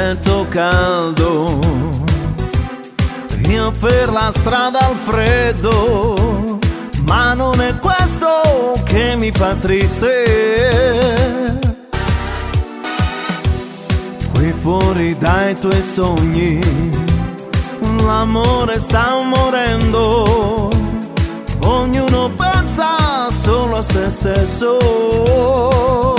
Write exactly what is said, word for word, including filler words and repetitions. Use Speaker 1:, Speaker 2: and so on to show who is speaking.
Speaker 1: letto caldo, io per la strada al freddo, ma non è questo che mi fa triste. Qui fuori dai tuoi sogni l'amore sta morendo, ognuno pensa solo a se stesso.